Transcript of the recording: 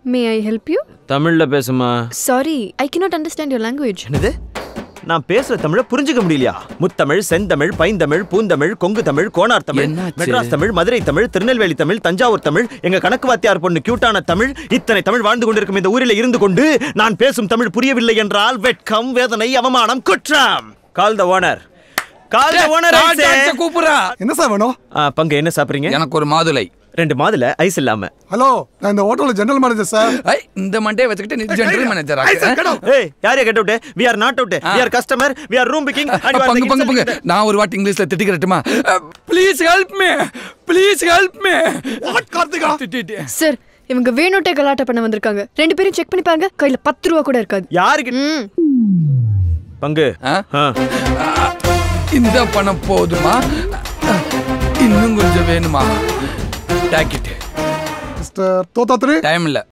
May I help you? தமிழ்ல பேசுமா. Sorry, I cannot understand your language. என்னது? நான் பேசுற தமிழ புரிஞ்சுக்க முடியலையா? முத்தமிழ், செந்தமிழ், பைந்தமிழ், பூந்தமிழ், கொங்கு தமிழ், கோனார் தமிழ், மெட்ராஸ் தமிழ், மதுரை தமிழ், திருநெல்வேலி தமிழ், தஞ்சாவூர் தமிழ், எங்க கணக்கு வாத்தியார் பொண்ணு கியூட்டான தமிழ், இத்தனை தமிழ் வாழ்ந்து கொண்டிருக்கும் இந்த ஊரில் இருந்து கொண்டு நான் பேசும் தமிழ் புரியவில்லை என்றால் வெட்கம், வேதனை, அவமானம், குற்றம். Call the owner. Call the owner. கூப்புறா. என்ன சார் வேணும்? பங்கு என்ன சாப்பிடுறீங்க? எனக்கு ஒரு மாதுளை. 2 மாதுளை ஐஸ் இல்லாம. ஹலோ, நான் இந்த ஹோட்டல்ல ஜெனரல் மேனேஜர் சார். இந்த மண்டே வச்சுக்கிட்டு நீ ஜெனரல் மேனேஜரா? ஏய், யாரே get out? we are not out. we are customer. we are room booking and you are பங்கு. நான் ஒரு வாட்டி இங்கிலீஷ்ல திட்டிக்கிறட்டுமா? Please help me. Please help me. What Karthika? Sir, இவங்க வேணுட்டே கலாட்டா பண்ண வந்திருக்காங்க. 2 பேரும் செக் பண்ணி பாருங்க. கையில 10 ரூபாய் கூட இருக்காது. யாருக்கு? பங்கு. இந்த பணம் போதுமா? இன்னும் கொஞ்சம் வேணுமா? டாக்கெட். மிஸ்டர் தோத்தாத்ரி. டைம் இல்ல.